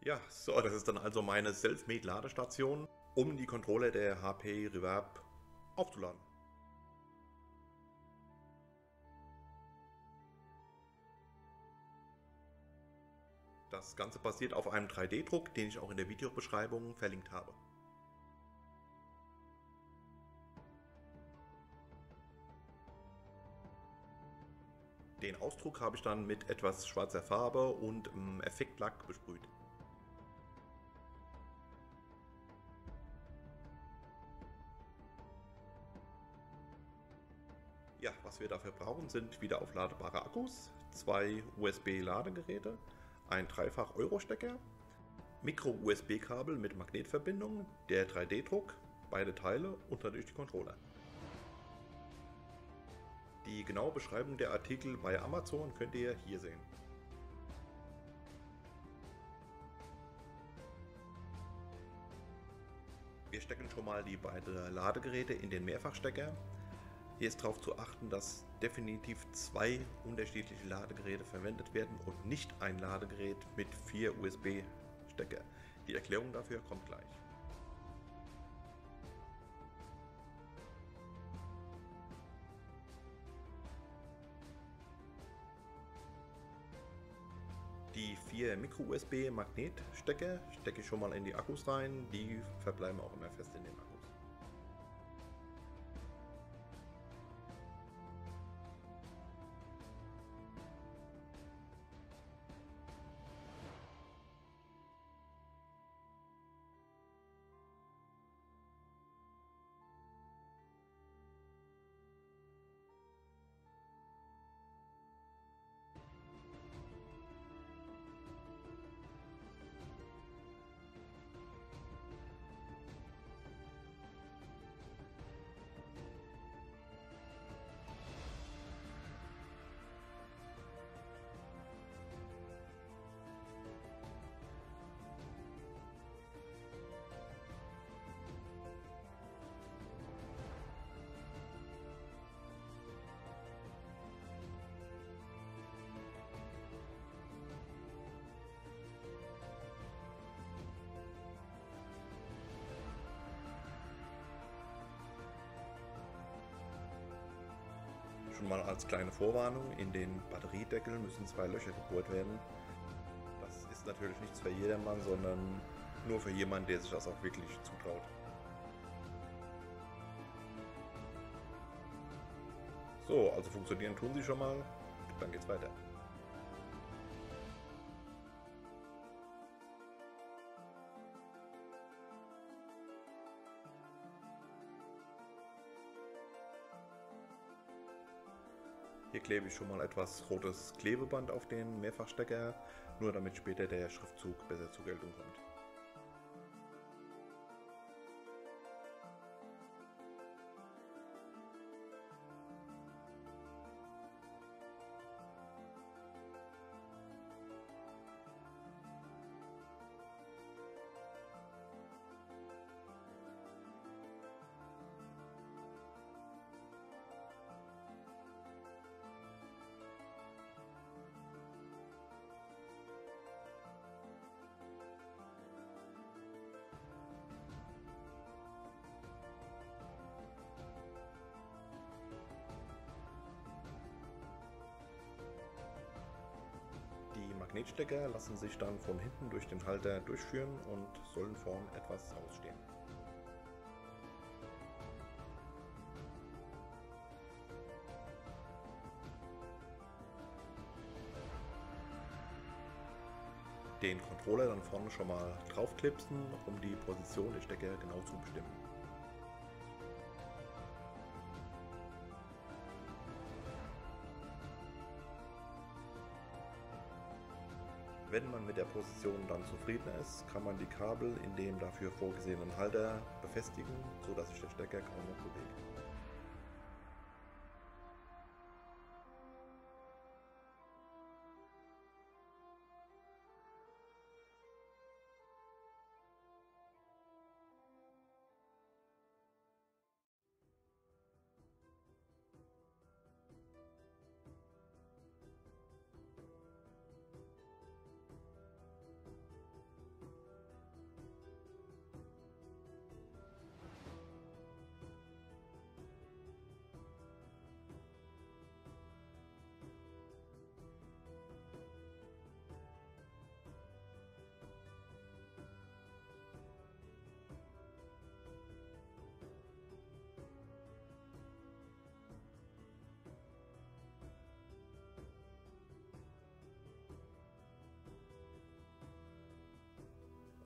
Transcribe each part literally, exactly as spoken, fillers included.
Ja, so, das ist dann also meine Selfmade-Ladestation, um die Controller der H P Reverb aufzuladen. Das Ganze basiert auf einem drei D Druck, den ich auch in der Videobeschreibung verlinkt habe. Den Ausdruck habe ich dann mit etwas schwarzer Farbe und ähm, Effektlack besprüht. Ja, was wir dafür brauchen, sind wieder aufladbare Akkus, zwei U S B-Ladegeräte, ein Dreifach-Euro-Stecker, Micro-U S B-Kabel mit Magnetverbindung, der drei D Druck, beide Teile und natürlich die Controller. Die genaue Beschreibung der Artikel bei Amazon könnt ihr hier sehen. Wir stecken schon mal die beiden Ladegeräte in den Mehrfachstecker. Hier ist darauf zu achten, dass definitiv zwei unterschiedliche Ladegeräte verwendet werden und nicht ein Ladegerät mit vier U S B-Stecker. Die Erklärung dafür kommt gleich. Die vier Micro-U S B-Magnetstecker stecke ich schon mal in die Akkus rein, die verbleiben auch immer fest in den Akkus. Schon mal als kleine Vorwarnung, in den Batteriedeckel müssen zwei Löcher gebohrt werden. Das ist natürlich nichts für jedermann, sondern nur für jemanden, der sich das auch wirklich zutraut. So, also funktionieren tun sie schon mal, dann geht's weiter. Hier klebe ich schon mal etwas rotes Klebeband auf den Mehrfachstecker, nur damit später der Schriftzug besser zur Geltung kommt. Die Magnetstecker lassen sich dann von hinten durch den Halter durchführen und sollen vorn etwas ausstehen. Den Controller dann vorne schon mal draufklipsen, um die Position der Stecker genau zu bestimmen. Wenn man mit der Position dann zufrieden ist, kann man die Kabel in dem dafür vorgesehenen Halter befestigen, sodass sich der Stecker kaum noch bewegt.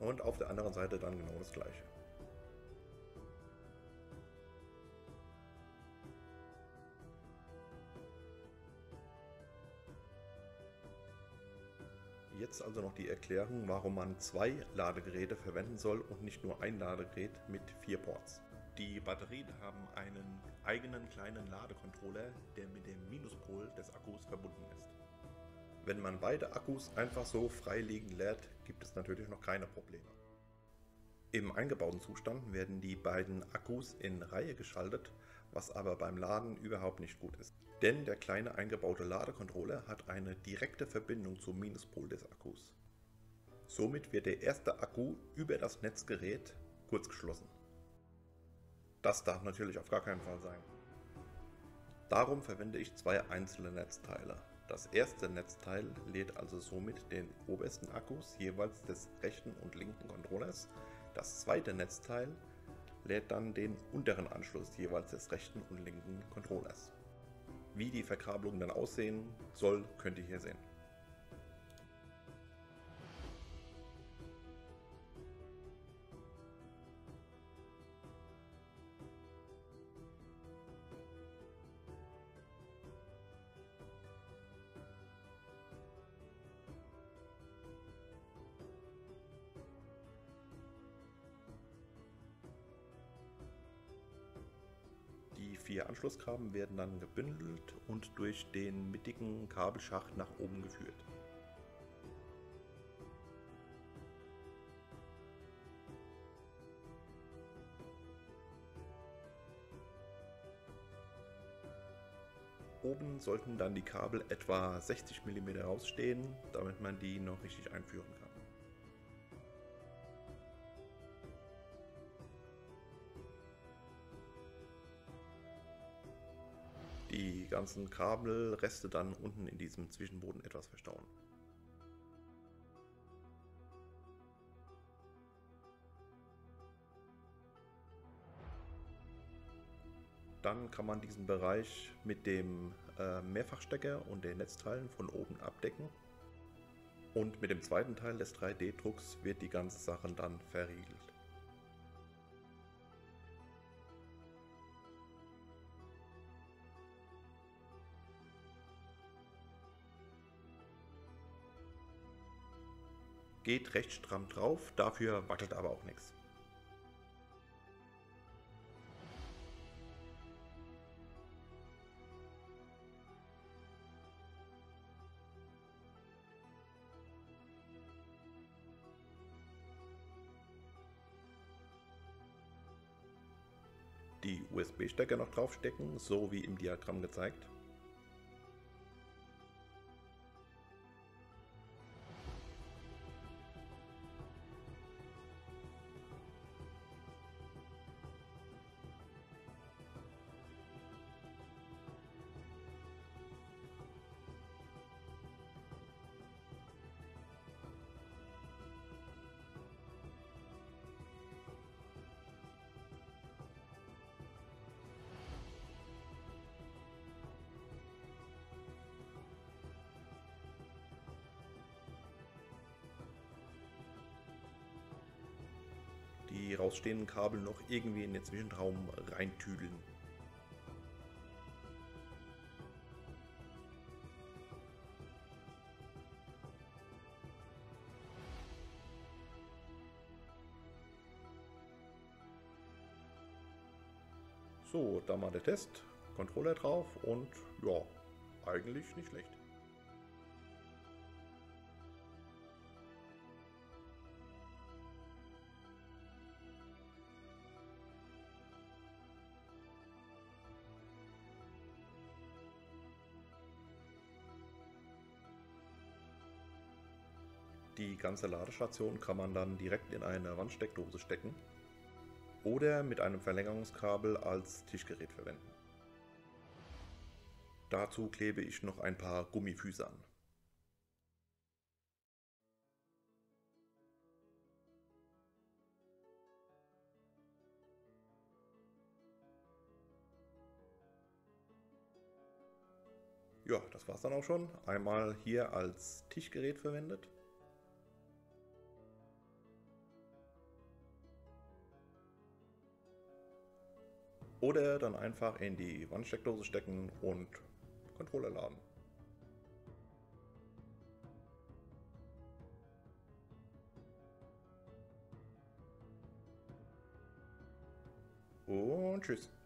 und auf der anderen Seite dann genau das gleiche. Jetzt also noch die Erklärung, warum man zwei Ladegeräte verwenden soll und nicht nur ein Ladegerät mit vier Ports. Die Batterien haben einen eigenen kleinen Ladecontroller, der mit dem Minuspol des Akkus verbunden ist. Wenn man beide Akkus einfach so frei liegen lässt, gibt es natürlich noch keine Probleme. Im eingebauten Zustand werden die beiden Akkus in Reihe geschaltet, was aber beim Laden überhaupt nicht gut ist. Denn der kleine eingebaute Ladecontroller hat eine direkte Verbindung zum Minuspol des Akkus. Somit wird der erste Akku über das Netzgerät kurzgeschlossen. Das darf natürlich auf gar keinen Fall sein. Darum verwende ich zwei einzelne Netzteile. Das erste Netzteil lädt also somit den obersten Akkus jeweils des rechten und linken Controllers. Das zweite Netzteil lädt dann den unteren Anschluss jeweils des rechten und linken Controllers. Wie die Verkabelung dann aussehen soll, könnt ihr hier sehen. Die vier Anschlusskabel werden dann gebündelt und durch den mittigen Kabelschacht nach oben geführt. Oben sollten dann die Kabel etwa sechzig Millimeter rausstehen, damit man die noch richtig einführen kann. Die ganzen Kabelreste dann unten in diesem Zwischenboden etwas verstauen. Dann kann man diesen Bereich mit dem äh, Mehrfachstecker und den Netzteilen von oben abdecken. Und mit dem zweiten Teil des drei D Drucks wird die ganze Sache dann verriegelt. Geht recht stramm drauf, dafür wackelt aber auch nichts. Die U S B-Stecker noch draufstecken, so wie im Diagramm gezeigt. Die rausstehenden Kabel noch irgendwie in den Zwischenraum reintüdeln. So, dann mal der Test. Controller drauf und ja, eigentlich nicht schlecht. Die ganze Ladestation kann man dann direkt in eine Wandsteckdose stecken oder mit einem Verlängerungskabel als Tischgerät verwenden. Dazu klebe ich noch ein paar Gummifüße an. Ja, das war's dann auch schon. Einmal hier als Tischgerät verwendet. Oder dann einfach in die Wandsteckdose stecken und Controller laden. Und tschüss.